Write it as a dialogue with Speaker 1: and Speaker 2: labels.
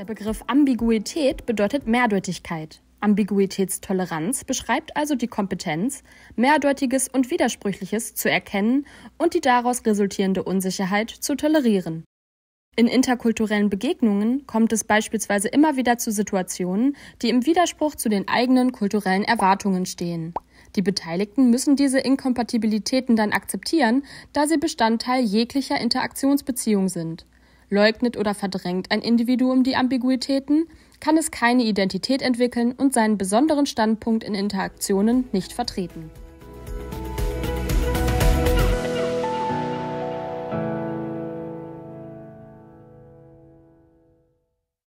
Speaker 1: Begriff Ambiguität bedeutet Mehrdeutigkeit. Ambiguitätstoleranz beschreibt also die Kompetenz, Mehrdeutiges und Widersprüchliches zu erkennen und die daraus resultierende Unsicherheit zu tolerieren. In interkulturellen Begegnungen kommt es beispielsweise immer wieder zu Situationen, die im Widerspruch zu den eigenen kulturellen Erwartungen stehen. Die Beteiligten müssen diese Inkompatibilitäten dann akzeptieren, da sie Bestandteil jeglicher Interaktionsbeziehung sind. Leugnet oder verdrängt ein Individuum die Ambiguitäten, kann es keine Identität entwickeln und seinen besonderen Standpunkt in Interaktionen nicht vertreten.